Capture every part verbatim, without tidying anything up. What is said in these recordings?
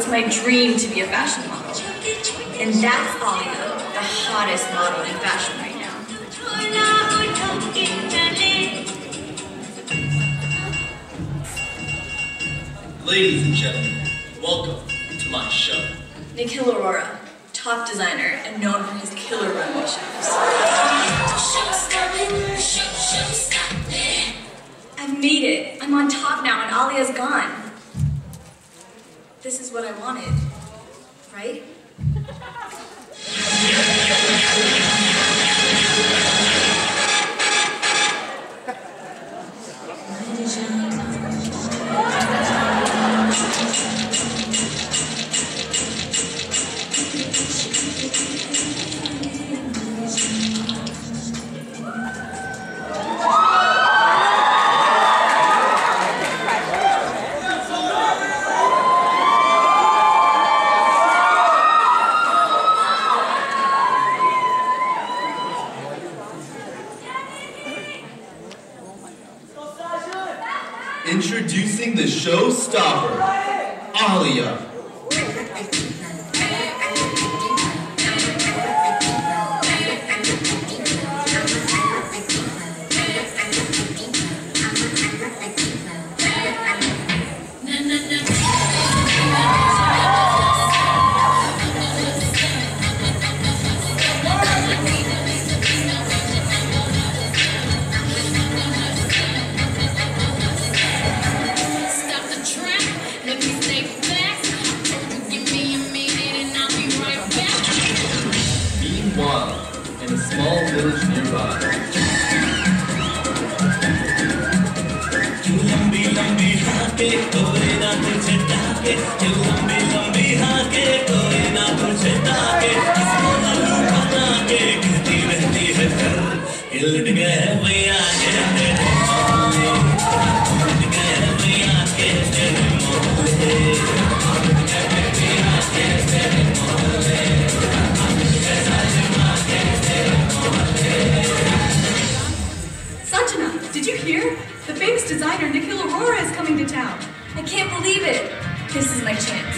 my dream to be a fashion model. And that's Alia, the hottest model in fashion right now. Ladies and gentlemen, welcome to my show. Nikhil Aurora, top designer and known for his killer runway shows. I've made it. I'm on top now and Alia's gone. This is what I wanted, right? Introducing the showstopper, Alia. In a small village nearby. Did you hear? The famous designer Nikhil Aurora is coming to town. I can't believe it. This is my chance.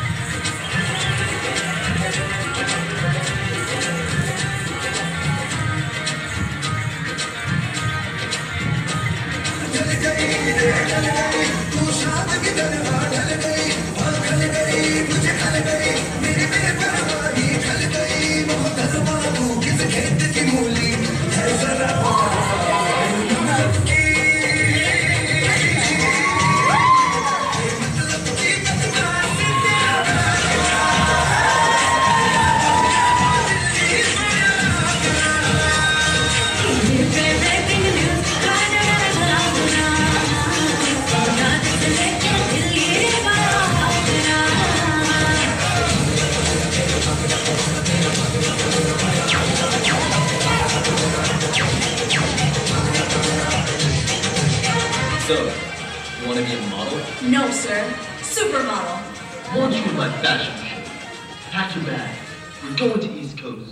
So, you want to be a model? No, sir. Supermodel. Want you in my fashion show. Pack your bag. We're going to East Coast.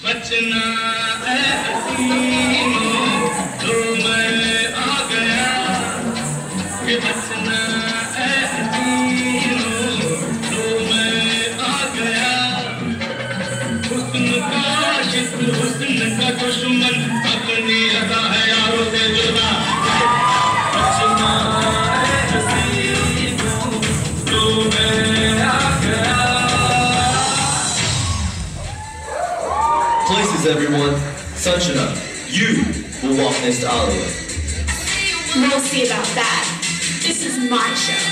Places, everyone. Sunshine, you will walk next to Alia. We'll see about that. This is my show.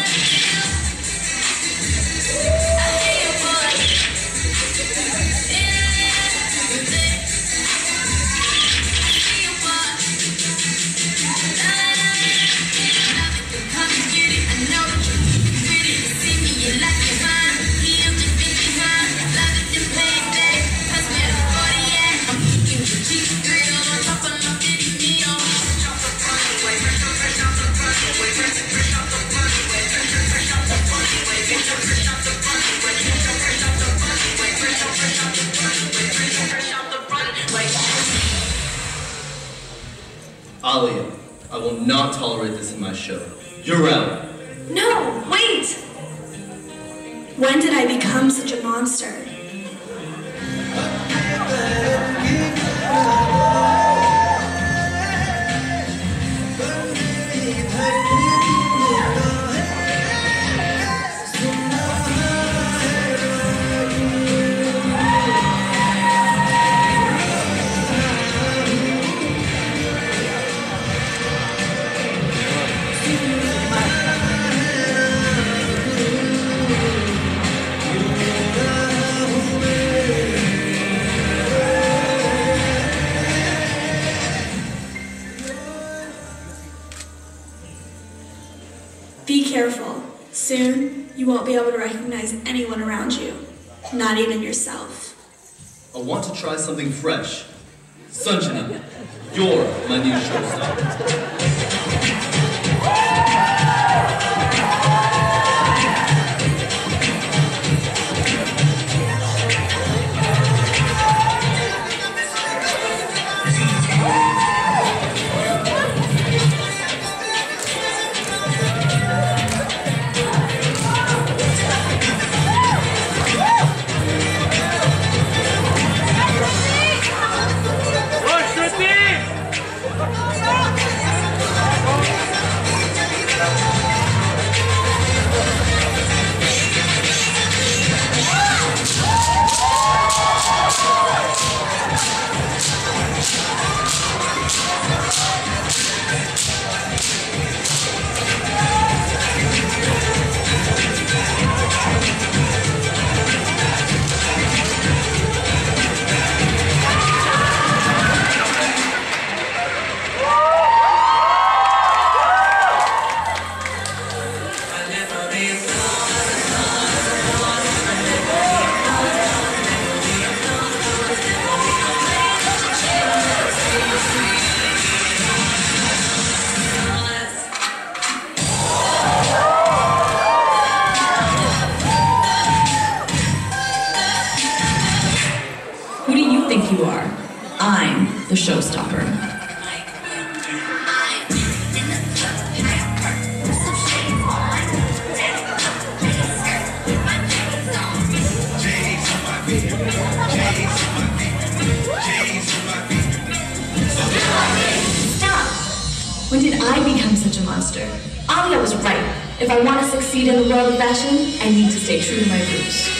Alia, I will not tolerate this in my show. You're out. No, wait! When did I become such a monster? Be careful. Soon, you won't be able to recognize anyone around you, not even yourself. I want to try something fresh. Sanjana, you're my new showstopper. Who do you think you are? I'm the showstopper. Stop! When did I become such a monster? Alia was right. If I want to succeed in the world of fashion, I need to stay true to my roots.